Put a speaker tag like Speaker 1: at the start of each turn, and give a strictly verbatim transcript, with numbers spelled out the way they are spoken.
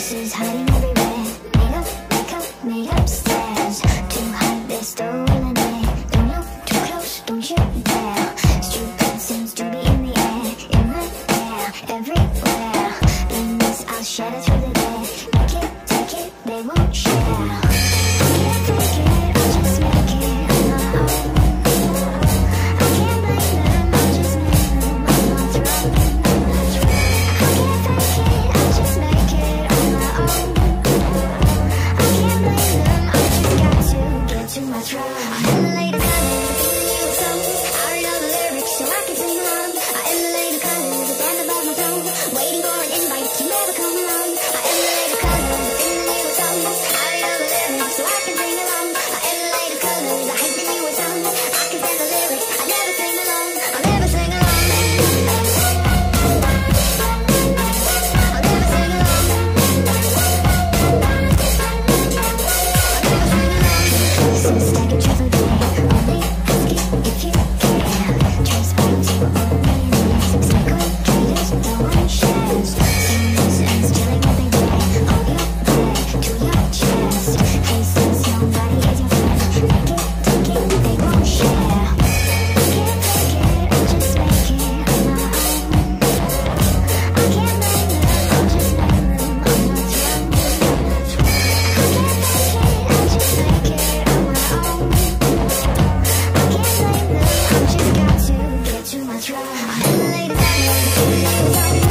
Speaker 1: Faces hiding everywhere. Made up, makeup, made upstairs. Too hot, they're stolen it. Don't look too close, don't you dare. Stupid seems to be in the air, in the air, everywhere. In this, I'll shatter through the day. Make it, take it, they won't share. I can't take it, I'll just make it on my own. I can't blame them, I'll just make them on my throne. I can't fake it, I'll just make it on my own. I can't blame them, I just got to get to my throne. I emulate the colors, the new songs. I read all the lyrics so I can sing along. I emulate the colors, the band above my throne. Waiting for an invite to never come along. I emulate the colors, the new songs. I read all the lyrics so I can sing along. I emulate the colors, I hate the newer songs. I can stand the lyrics, I never sing along. I never sing along. I never sing along. Stack it triple day. Only ask it if you care. Trace back to only music. Cycle traders, no one shares. Singers and stealing every day. Hold your pride to your chest. Faces, nobody is your friend. Make it, take it, they won't share. I can't take it, I'll just make it on my own. I can't blame them, I'll just make them on my throne. I can't take it, I'll just make it on my own. I can't blame them, I've just got to get to my throne. I emulate the colors, the new songs.